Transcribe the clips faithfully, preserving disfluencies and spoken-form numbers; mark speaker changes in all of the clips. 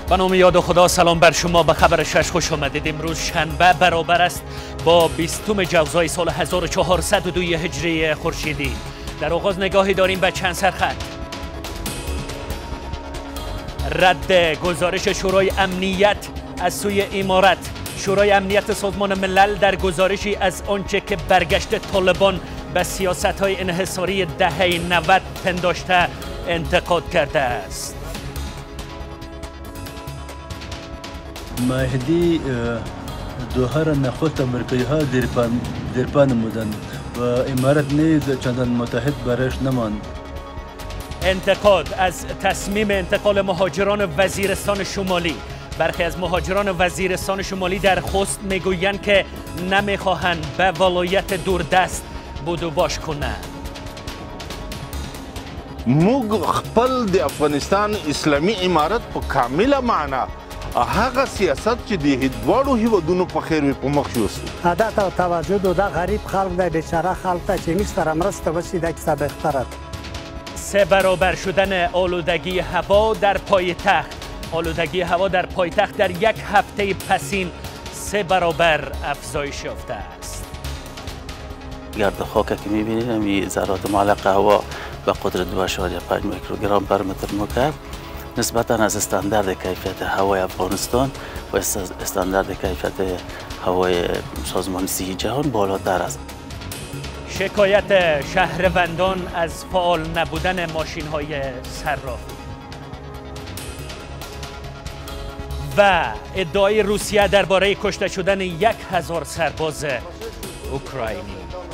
Speaker 1: به نام یاد خدا، سلام بر شما. به خبر شش خوش آمدید. امروز شنبه برابر است با بیستم جوزای سال هزار و چهارصد و دو هجری خورشیدی. در آغاز نگاهی داریم به چند سرخط. رد گزارش شورای امنیت از سوی امارات. شورای امنیت سازمان ملل در گزارشی از آنچه که برگشت طالبان به سیاست‌های انحصاری دهه نود پنداشته انتقاد کرده است.
Speaker 2: مهدی دوها را نخست امریکایی‌ها زیرپا نمودند و امارات نیز چندان متحد برایش نماند.
Speaker 1: انتقاد از تصمیم انتقال مهاجران وزیرستان شمالی. برخی از مهاجران وزیرستان شمالی در خوست میگویند که نمیخواهند به ولایت دوردست بودو باش کنند.
Speaker 3: موږ خپل د افغانستان اسلامي امارت په کامله معنا هغه سیاست چې د دواړو هیوادونو په خیر وي په مخ یوسو.
Speaker 4: عادت او توجه د غریب خلک د بیچاره خلک ته چې نیست سره مرسته وشي د کیسه بهتره.
Speaker 1: سه برابر شدن آلودگی هوا در پایتخت. آلودگی هوا در پایتخت در یک هفته پسین سه برابر افزایش یافته است.
Speaker 5: گرد خاک که می‌بینید این ذرات معلق هوا به قدرت دو اعشاریه پنج میکروگرم بر متر مکعب نسبتا از استاندارد کیفیت هوای افغانستان و استاندارد کیفیت هوای سازمان صحی جهان بالاتر است.
Speaker 1: شکایت شهروندان از فعال نبودن ماشین‌های صرافی و ادعای روسیه درباره کشته شدن یک هزار سرباز اوکراینی.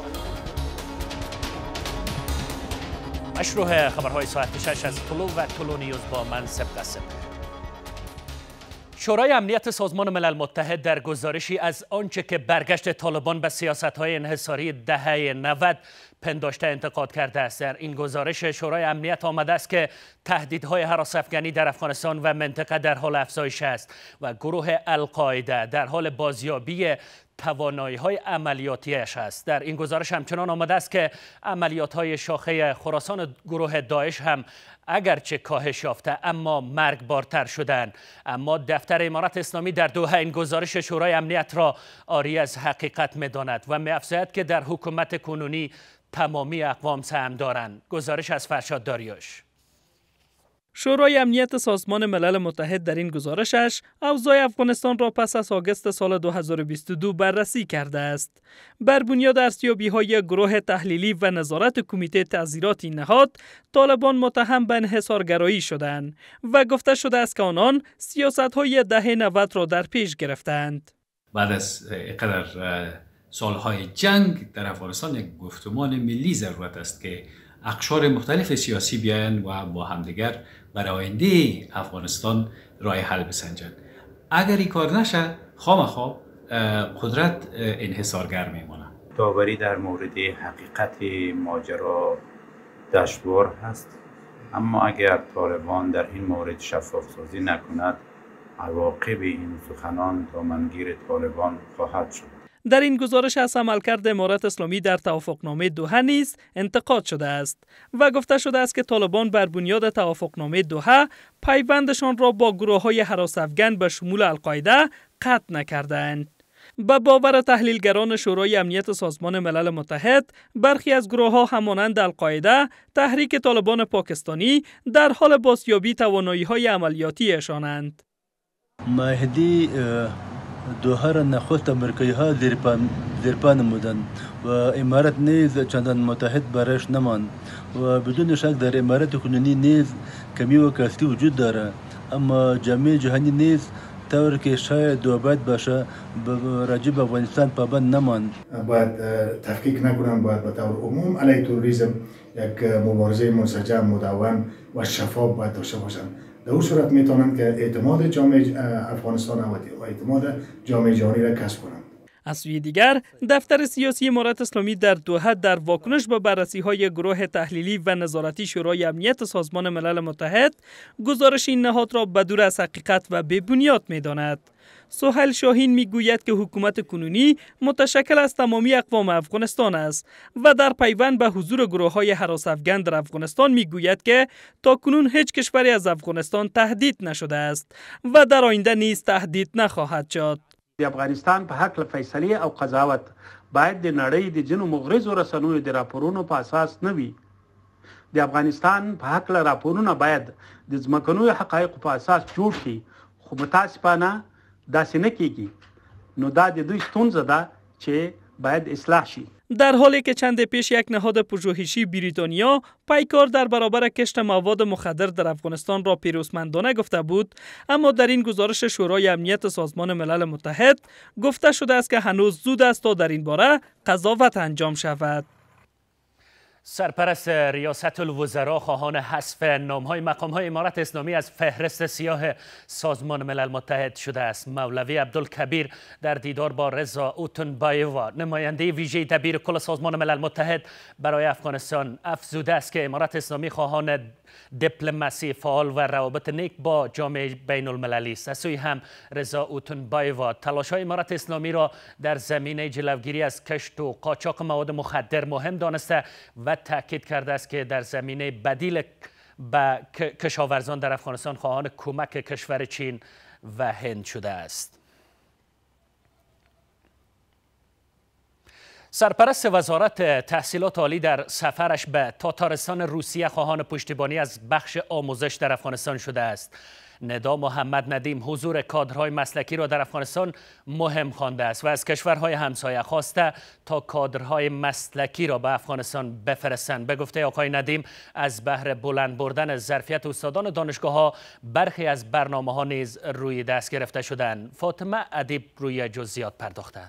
Speaker 1: مشروع خبرهای ساعت شش از طلو و طلو نیوز با من سبقه سبقه. شورای امنیت سازمان ملل متحد در گزارشی از آنچه که برگشت طالبان به سیاست‌های انحصاری دهه نود پنداشته انتقاد کرده است. در این گزارش شورای امنیت آمده است که تهدیدهای هراس‌افکنی در افغانستان و منطقه در حال افزایش است و گروه القاعده در حال بازیابی توانایی‌های عملیاتیش است. در این گزارش همچنان آمده است که عملیات‌های شاخه خراسان گروه داعش هم اگرچه کاهش یافته اما مرگبارتر شدند. اما دفتر امارت اسلامی در دوحه این گزارش شورای امنیت را عاری از حقیقت می‌داند و می‌افزاید که در حکومت کنونی تمامی اقوام سهم دارند. گزارش از فرشاد داریوش.
Speaker 6: شورای امنیت سازمان ملل متحد در این گزارشش اوضاع افغانستان را پس از آگوست سال دو هزار و بیست و دو بررسی کرده است. بر بنیاد ارزیابی‌های گروه تحلیلی و نظارت کمیته تعزیراتی نهاد، طالبان متهم به انحصارگرایی شدند و گفته شده است که آنان سیاست‌های دهه نود را در پیش گرفتند.
Speaker 7: بعد از اینقدر سالهای جنگ در افغانستان یک گفتمان ملی ضرورت است که اقشار مختلف سیاسی بیاین و با همدیگر برای آینده افغانستان راه حل بسنجند. اگر این کار نشه خامخا قدرت انحصارگر میمونه.
Speaker 8: داوری در مورد حقیقت ماجرا دشوار هست، اما اگر طالبان در این مورد شفاف سازی نکند عواقب این سخنان دامنگیر طالبان خواهد شد.
Speaker 6: در این گزارش از عملکرد امارت اسلامی در توافقنامه دوحه نیز انتقاد شده است و گفته شده است که طالبان بر بنیاد توافقنامه دوحه پیوندشان را با گروه‌های هراس‌افکن به شمول القاعده قطع نکردند. به باور تحلیلگران شورای امنیت سازمان ملل متحد، برخی از گروه‌ها همانند القاعده، تحریک طالبان پاکستانی در حال بازیابی توانایی‌های عملیاتی‌شانند.
Speaker 2: مهدی دوها را نخست امریکایی‌ها زیرپا نمودند و امارات نیز چندان متحد برایش نماند و بدون شک در امارات کنونی نیز کمی و کسری وجود دارد، اما جامعه جهانی نیز طور که شاید و باید باشه راجع به افغانستان پابند نماند.
Speaker 9: باید تحقیق نکنند، باید به طور عموم علیه تروریسم یک مبارزه منسجم، مدون و شفاف باید داشته باشند. در اون صورت میتونند که اعتماد جامعه افغانستان و اعتماد جامعه جهانی را کسب کنند.
Speaker 6: از سوی دیگر دفتر سیاسی امارت اسلامی در دوحه در واکنش به بررسی های گروه تحلیلی و نظارتی شورای امنیت سازمان ملل متحد گزارش این نهاد را بدور از حقیقت و بی بنیاد می داند. سهیل شاهین می گوید که حکومت کنونی متشکل از تمامی اقوام افغانستان است و در پیوند به حضور گروه های هراس افغان در افغانستان می گوید که تا کنون هیچ کشوری از افغانستان تهدید نشده است و در آینده نیز تهدید نخواهد شد.
Speaker 10: د افغانستان په حق فیصله او قضاوت باید د نړۍ د جنو مغرضو رسنیو د راپورونو په اساس نه وي. د افغانستان په حق راپورونه باید د ځمکنیو حقایقو په اساس جوړ شي، خو متاسفانه داسې نه کیږي. نو دا د دوی ستونزه ده چې باید اصلاح شي.
Speaker 6: در حالی که چند پیش یک نهاد پژوهشی بریتانیا پیکار در برابر کشت مواد مخدر در افغانستان را پیروزمندانه گفته بود، اما در این گزارش شورای امنیت سازمان ملل متحد گفته شده است که هنوز زود است تا در این باره قضاوت انجام شود.
Speaker 1: سرپرست ریاست الوزراء خواهان حذف نام‌های مقام‌های امارت اسلامی از فهرست سیاه سازمان ملل متحد شده است. مولوی عبدالکبیر در دیدار با رضا اوتونبایووا نماینده ویژه دبیر کل سازمان ملل متحد برای افغانستان افزوده است که امارت اسلامی خواهان دیپلماسی فعال و روابط نیک با جامعه بین المللی است. از سوی هم رضا اوتونبایووا تلاش‌های امارت اسلامی را در زمینه جلوگیری از کشت و قاچاق مواد مخدر مهم دانسته و تاکید کرده است که در زمینه بدیل به کشاورزان در افغانستان خواهان کمک کشور چین و هند شده است. سرپرست وزارت تحصیلات عالی در سفرش به تاتارستان روسیه خواهان پشتیبانی از بخش آموزش در افغانستان شده است. ندا محمد ندیم حضور کادرهای مسلکی را در افغانستان مهم خوانده است و از کشورهای همسایه خواسته تا کادرهای مسلکی را به افغانستان بفرستند. به گفته آقای ندیم از بهر بلند بردن ظرفیت استادان دانشگاه ها برخی از برنامه ها نیز روی دست گرفته شدند. فاطمه ادیب روی جزئیات پرداخته.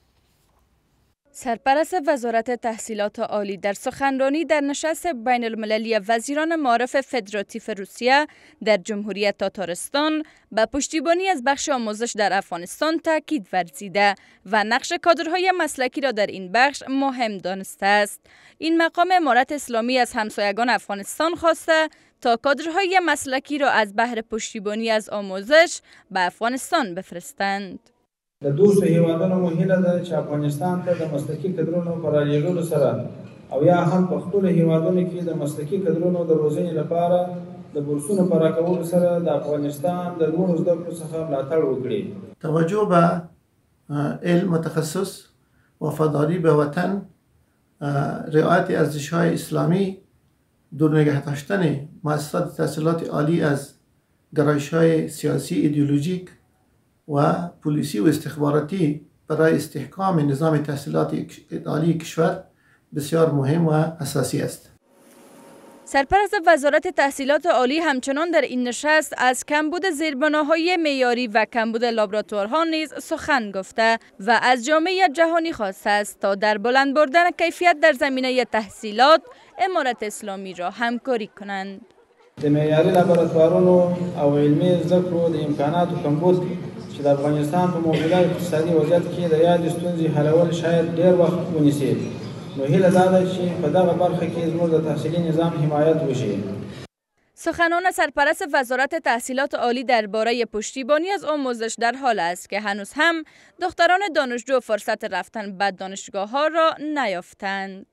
Speaker 11: سرپرست وزارت تحصیلات عالی در سخنرانی در نشست بین المللی وزیران معارف فدراتیو روسیه در جمهوریت تاتارستان به پشتیبانی از بخش آموزش در افغانستان تاکید ورزیده و نقش کادرهای مسلکی را در این بخش مهم دانسته است. این مقام امارت اسلامی از همسایگان افغانستان خواسته تا کادرهای مسلکی را از بهر پشتیبانی از آموزش به افغانستان بفرستند.
Speaker 12: د دوستو هیوادونو مو هیله ده چې افغانستان ته د مسلکي کدرونو په رالیږلو سره او یا هم په خپلو هیوادونو کې د مسلکي کدرونو د روزنې لپاره د بورسونو په راکولو سره د افغانستان د لوړو زده کړو څخه ملاتړ وکړي.
Speaker 13: توجه به علم متخصص، وفاداری به وطن، رعایت ارزش‌های اسلامی، دور نگه داشتن مؤسسات تحصیلات عالی از گرایش‌های سیاسی ایدئولوژیک و پلیسی و استخباراتی برای استحکام نظام تحصیلات عالی کشور بسیار مهم و اساسی است.
Speaker 11: سرپرست وزارت تحصیلات عالی همچنان در این نشست از کمبود زیربناهای معیاری و کمبود لابراتوارها نیز سخن گفته و از جامعه جهانی خواسته است تا در بلند بردن کیفیت در زمینه تحصیلات امارت اسلامی را همکاری کنند.
Speaker 12: د معیاري لابراتوارونو او علمي زده کړو د امکاناتو کمبود چې د افغانستان په موجوده اقتصادي وضعیت کې د یادې ستونزې حلول شاید ډېر وخت ونیسي. نو هیله دا ده چې په دغه برخه کې زموږ د تحصیلي نظام حمایت وشي.
Speaker 11: سخنان سرپرست وزارت تحصیلات عالی درباره پشتیبانی از آموزش در حال است که هنوز هم دختران دانشجو فرصت رفتن به دانشگاه‌ها را نیافتند.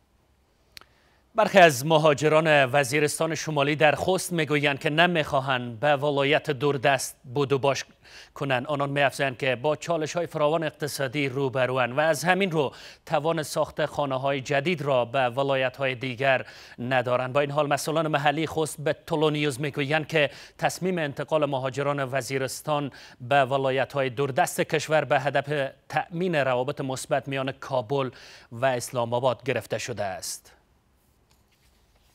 Speaker 1: برخی از مهاجران وزیرستان شمالی در خوست میگویند که نمیخواهند به ولایت دوردست بود و باش کنند. آنان می‌افزایند که با چالش‌های فراوان اقتصادی روبروند و از همین رو توان ساخت خانه‌های جدید را به ولایت‌های دیگر ندارند. با این حال مسئولان محلی خوست به تولونیوز میگویند که تصمیم انتقال مهاجران وزیرستان به ولایت‌های دوردست کشور به هدف تأمین روابط مثبت میان کابل و اسلام آباد گرفته شده است.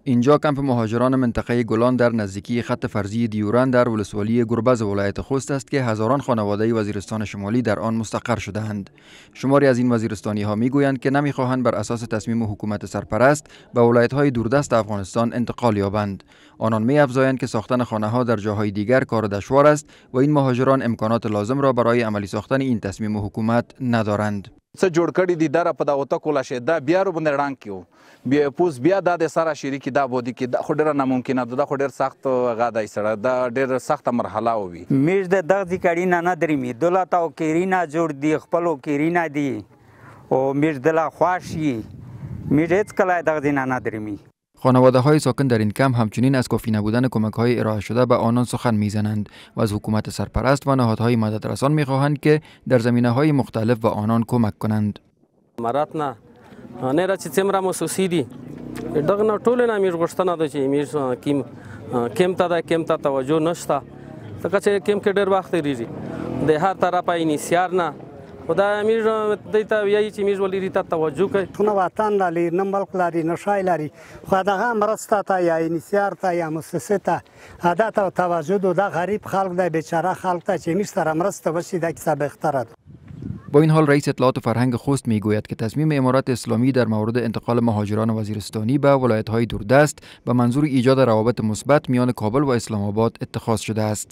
Speaker 14: اینجا کمپ مهاجران منطقه گلان در نزدیکی خط فرضی دیوران در ولسوالی گربز ولایت خوست است که هزاران خانواده وزیرستان شمالی در آن مستقر شده‌اند. شماری از این وزیرستانی ها میگویند که نمیخواهند بر اساس تصمیم حکومت سرپرست به ولایت های دوردست افغانستان انتقال یابند. آنان می‌افزایند که ساختن خانه ها در جاهای دیگر کار دشوار است و این مهاجران امکانات لازم را برای عملی ساختن این تصمیم حکومت ندارند.
Speaker 15: څه جوړ کړي دي دره په دغه وته کولا شه دا بیا رو باندې رنګ کیو بیا پوس بیا د سره شریکی دا بودی کې دا خو ډیره ناممکنه ده خو ډیر سخت غاډای سره دا ډیر سخت مرحله وي
Speaker 16: میز د دغه کړي نه نه درې دولت او کیرینا جوړ دی خپل کیرینا دی او میز دلا خواشي میز هیڅ کله دغه نه نه درې
Speaker 14: خانواده های ساکن در این کمپ همچنین از کافی نبودن کمک های ارائه شده به آنان سخن میزنند و از حکومت سرپرست و نهادهای مددرسان میخواهند که در زمینه های مختلف به آنان کمک کنند.
Speaker 17: مراتنا نه را چې څومره موسسې دي دغه نه ټول نه میږ غوښتنه ده چې میږ کیم کیم ته دا کیم ته توجه نشته ځکه چې کیم کې ډېر وخت لري د هر طرفه انیسیار نه خدای میږ دیتا ویایي چې میږ ولې ته توجه کوي
Speaker 4: خو وطن لري نه ملک لري نه شای لري خو دغه مرسته ته یا انیسیار ته یا مؤسسه ته عادت او توجه د غریب خلک د بیچاره خلک ته چې میږ سره مرسته وشي د کیسه بهتره ده.
Speaker 14: با این حال رئیس اطلاعات و فرهنگ خوست میگوید که تصمیم امارات اسلامی در مورد انتقال مهاجران وزیرستانی به ولایت‌های دوردست به منظور ایجاد روابط مثبت میان کابل و اسلام آباد اتخاذ شده است.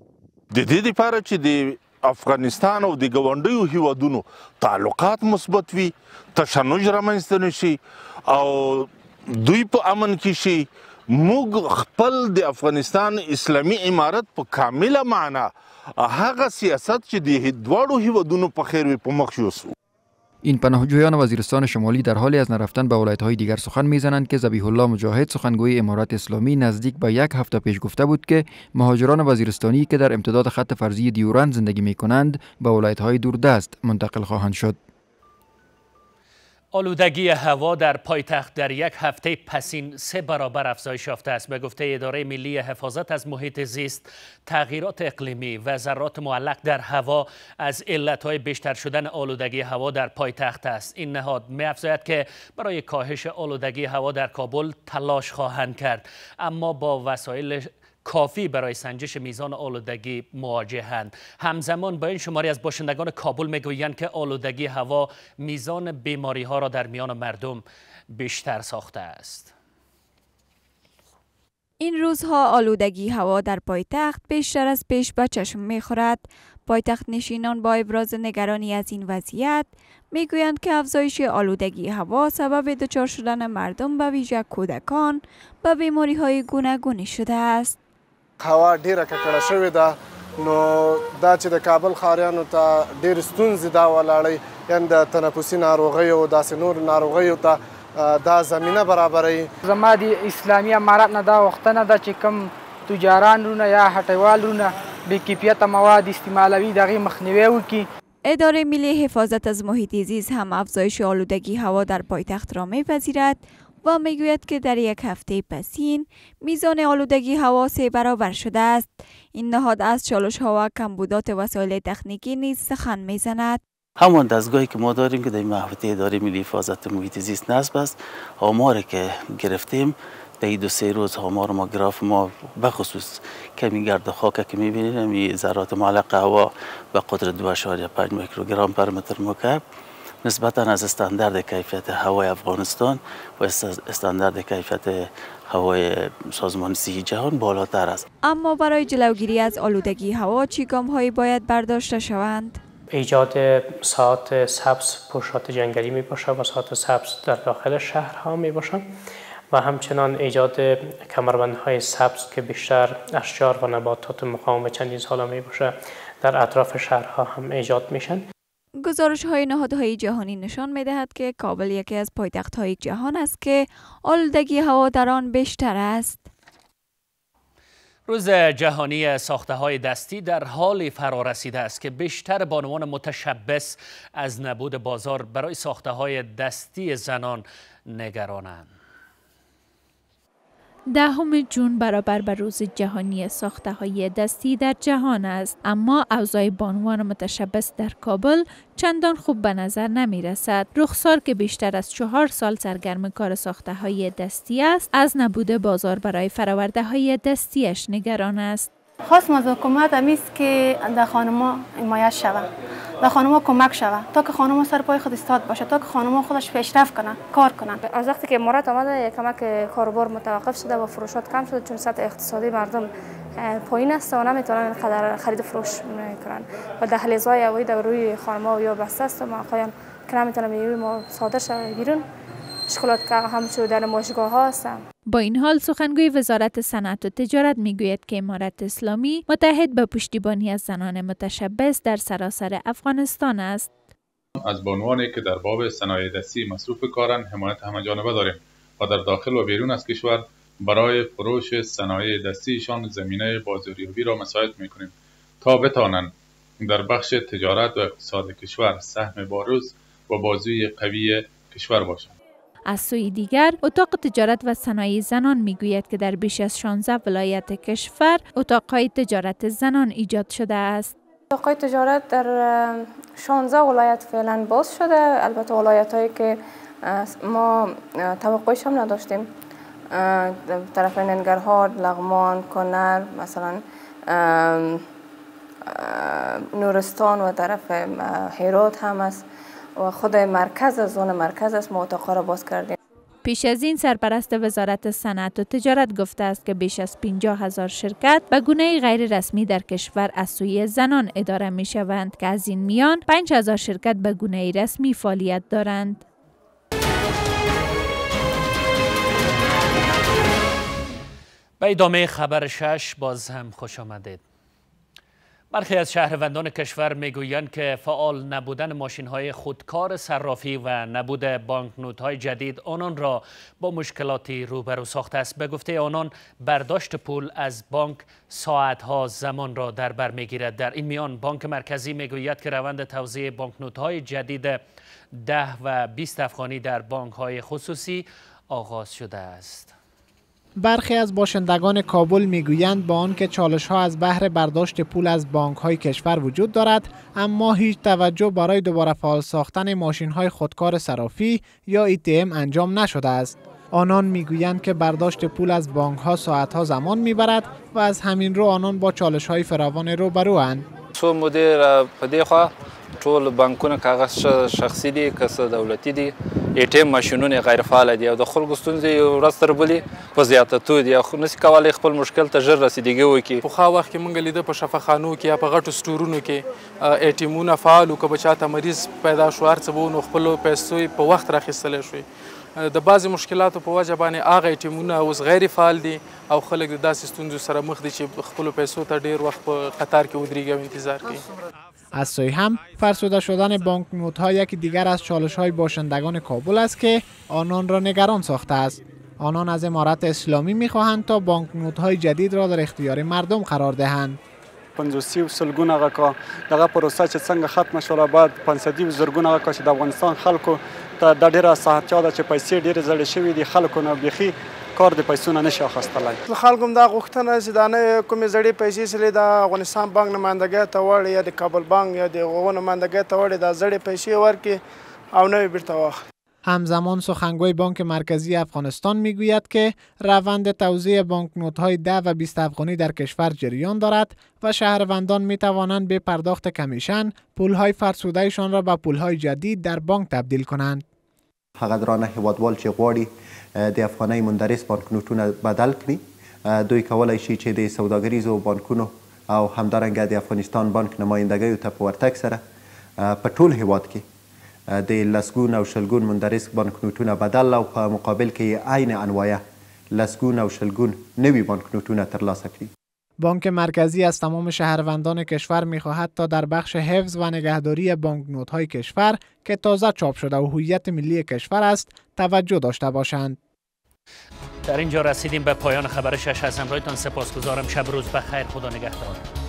Speaker 3: د دې لپاره چې د افغانستان او د ګاونډیو هیوادونو تعلقات مثبت وي، تشنج رامنځته نشي او دوی په امن کې شي، موږ خپل د افغانستان اسلامي امارت په کامله معنا هغه سیاست چې د دواړو هیوادونو په خیر وي په مخ یوسو.
Speaker 14: این پناهجویان وزیرستان شمالی در حالی از نرفتن به ولایت‌های دیگر سخن میزنند که ذبیح الله مجاهد سخنگوی امارات اسلامی نزدیک به یک هفته پیش گفته بود که مهاجران وزیرستانی که در امتداد خط فرضی دیورند زندگی می‌کنند به ولایت‌های دوردست منتقل خواهند شد.
Speaker 1: آلودگی هوا در پایتخت در یک هفته پسین سه برابر افزایش یافته است. به گفته اداره ملی حفاظت از محیط زیست، تغییرات اقلیمی و ذرات معلق در هوا از علتهای بیشتر شدن آلودگی هوا در پایتخت است. این نهاد می‌افزاید که برای کاهش آلودگی هوا در کابل تلاش خواهند کرد، اما با وسایل کافی برای سنجش میزان آلودگی مواجهند. همزمان با این شماری از باشندگان کابل میگویند که آلودگی هوا میزان بیماری ها را در میان مردم بیشتر ساخته است.
Speaker 11: این روزها آلودگی هوا در پایتخت بیشتر از پیش به چشم میخورد. پایتخت نشینان با ابراز نگرانی از این وضعیت میگویند که افزایش آلودگی هوا سبب دچار شدن مردم به ویژه کودکان به بیماری های گوناگونی شده است.
Speaker 18: هوا ډیره ککړه شوې ده، نو دا چې د کابل ښاریانو ته ډېرې ستونزې دا ولاړوي، یعنې د تنفسي ناروغیو او داسې نورو ناروغیو ته دا زمینه برابروي.
Speaker 19: زما د اسلامي امارت نه دا غوښتنه ده چې کوم تجاران رونه یا هټیوال رونه بې کیفیته مواد استعمالوي د هغې مخنیوی وکړي.
Speaker 11: اداره ملی حفاظت از محیط زیست هم افزایش آلودگی هوا در پایتخت را می‌پذیرد و میگوید که در یک هفته پسین میزان آلودگی هوا سه برابر شده است. این نهاد از چالش ها و کمبودات وسایل تکنیکی نیز سخن میزند.
Speaker 5: همون دستگاهی که ما داریم که در محوطه اداره ملی حفاظت محیط زیست نصب است، آماری که گرفتیم در این دو سه روز آمار ما گراف ما بخصوص کمی گرد خاک که میبینید این ذرات معلق هوا به قدرت دو اشاریه پنج میکروگرم پر متر مکعب نسبتا از استاندارد کیفیت هوای افغانستان و استاندارد کیفیت هوای سازمان صحی جهان بالاتر است.
Speaker 11: اما برای جلوگیری از آلودگی هوا چه گام‌هایی باید برداشته شوند؟
Speaker 20: ایجاد ساعات سبز پوشات جنگلی می باشد و ساعات سبز در داخل شهرها می باشند و همچنان ایجاد کمربندهای سبز که بیشتر اشجار و نباتات مقاوم چندین ساله می باشد در اطراف شهرها هم ایجاد میشن.
Speaker 11: گزارش های نهادهای جهانی نشان می دهد که کابل یکی از پایتخت های جهان است که آلودگی هوا در آن بیشتر است.
Speaker 1: روز جهانی ساخته های دستی در حال فرا رسیده است که بیشتر بانوان متشبث از نبود بازار برای ساخته های دستی زنان نگرانند.
Speaker 21: دهم جون برابر به روز جهانی ساخته های دستی در جهان است، اما اوضاع بانوان متشبث در کابل چندان خوب به نظر نمی رسد. رخسار که بیشتر از چهار سال سرگرم کار ساخته های دستی است، از نبود بازار برای فراورده های دستیش نگران است.
Speaker 22: خواستم از حکومت همیست که در خانم‌ها حمایت شود، در خانم‌ها کمک شود تا که خانم‌ها سر پای خود ایستاد باشه، تا که خانم‌ها خودش پیشرفت کنن، کار کنن.
Speaker 23: از وقتی که امارات آمده یک کمک کاروبار متوقف شده و فروشات کم شده، چون سطح اقتصادی مردم پایین است و نمیتونن اینقدر خرید فروش کنن و دهلیزهای هوایی در روی خانم‌ها یا بسته است و موقعاً که نمیتونن میوه ما صادر شود بیرون. مشکلات که همچنین در نمایشگاه‌ها هستند.
Speaker 21: با این حال سخنگوی وزارت صنعت و تجارت میگوید که امارت اسلامی متحد به پشتیبانی از زنان متشبث در سراسر افغانستان است.
Speaker 24: از بانوانی که در باب صنایع دستی مصروف کارند حمایت همه‌جانبه داریم و در داخل و بیرون از کشور برای فروش صنایع دستیشان زمینه بازاریابی را مساعد می‌کنیم تا بتوانند در بخش تجارت و اقتصاد کشور سهم بارز و بازوی قوی کشور باشند.
Speaker 21: از سوی دیگر، اتاق تجارت و صنایع زنان میگوید که در بیش از شانزده ولایت کشور اتاق‌های تجارت زنان ایجاد شده است.
Speaker 23: اتاق‌های تجارت در شانزده ولایت فعلا باز شده، البته ولایت‌هایی که ما توقعش هم نداشتیم، طرف ننگرهار، لغمان، کنر، مثلا نورستان و طرف هرات هم است و خود مرکز زون مرکز است، ما اتاق‌ها را باز کردیم.
Speaker 21: پیش از این سرپرست وزارت صنعت و تجارت گفته است که بیش از پنجاه هزار شرکت به گونه غیر رسمی در کشور از سوی زنان اداره می شوند که از این میان پنج هزار شرکت به گونه رسمی فعالیت دارند.
Speaker 1: به ادامه خبر شش باز هم خوش آمدید. برخی از شهروندان کشور میگویند که فعال نبودن ماشین‌های خودکار صرافی و نبود بانکنوت‌های جدید آنان را با مشکلاتی روبرو ساخته است. به گفته آنان برداشت پول از بانک ساعت‌ها زمان را در بر می‌گیرد. در این میان بانک مرکزی میگوید که روند توزیع بانکنوت‌های جدید ده و بیست افغانی در بانک‌های خصوصی آغاز شده است.
Speaker 25: برخی از باشندگان کابل میگویند با آنکه چالش‌ها از بهر برداشت پول از بانک‌های کشور وجود دارد، اما هیچ توجه برای دوباره فعال ساختن ماشین‌های خودکار صرافی یا ای تی ام انجام نشده است. آنان میگویند که برداشت پول از بانک‌ها ساعت‌ها زمان میبرد و از همین رو آنان با چالش‌های فراوان روبروند.
Speaker 15: څو مدیر په دې خوا ټول بانکونه کاغذ شخصي دي که دولتي دي، ای ټي ام ماشینونه غیر فعال دي او د خلکو ستونزې ورځ تر بلې په زیاتېدو دي، خو نشي کولی خپل مشکل ته ژر رسیدګي وکړي.
Speaker 26: پخوا وخت کې موږ لیده په شفاخانو کې یا په غټو سټورونو کې ای ټي امونه فعال وو، که به چاته مریض پیدا شو هر څه به نو خپلو پیسو په وخت راخیستلی شوې. د بعضې مشکلاتو په وجه باندې هغه ای ټي امونه اوس غیر فعال دي او خلک د داسې ستونزو سره مخ دي چې خپلو پیسو ته ډېر وخت په قطار کې ودرېږي او انتظار کوي.
Speaker 25: از سوی هم فرسوده شدن بانکنوت‌ها یکی دیگر از چالش‌های باشندگان کابل است که آنان را نگران ساخته است. آنان از امارت اسلامی می‌خواهند تا بانکنوت‌های جدید را در اختیار مردم قرار دهند.
Speaker 27: پنځوسي سلګونه غکا دغه پروسه چې څنګه ختم شوه، بعد پنځدي زرګونه غکا چې د افغانستان خلکو ته د ډیره ساعتیا ده چې پیسې ډیره زړې شوې دي، خلکو نه بیخي کار د پیسو نه نشي اخیستلی.
Speaker 18: خلکو هم دا غوښتنه چې دا نه کومې زړې پیسې چې د افغانستان بانک نمایندګۍ ته وړي یا د کابل بانک یا د هغو نمایندګۍ ته وړي دا زړې پیسې ورکړي او نوې بیرته واخلي.
Speaker 25: همزمان سخنگوی بانک مرکزی افغانستان میگوید که روند توزیع بانکنوت‌های ده و بیست افغانی در کشور جریان دارد و شهروندان می توانند به پرداخت کمیشن پولهای فرسوده‌شان را به پولهای جدید در بانک تبدیل کنند.
Speaker 28: هغه درانه هیوادوال چې غواړي د افغانۍ مندرس بانکنوتونه بدل کړي، دوی کولای شي چې د سوداګریزو بانکونو او همدارنګه د افغانستان بانک نمایندګیو ته په ورتګ سره په ټول هیواد کې د لسګون او شلګون مندرس بانکنوتونه بدل او په مقابل کې عین انواع لسګون او شلګون نوي بانکنوتونه ترلاسه کړي.
Speaker 25: بانک مرکزی از تمام شهروندان کشور می‌خواهد تا در بخش حفظ و نگهداری بانکنوت‌های کشور که تازه چاپ شده و هویت ملی کشور است توجه داشته باشند.
Speaker 1: در اینجا رسیدیم به پایان خبر شش. از همراهتان سپاسگزارم. شب روز بخیر. خدا نگهدار.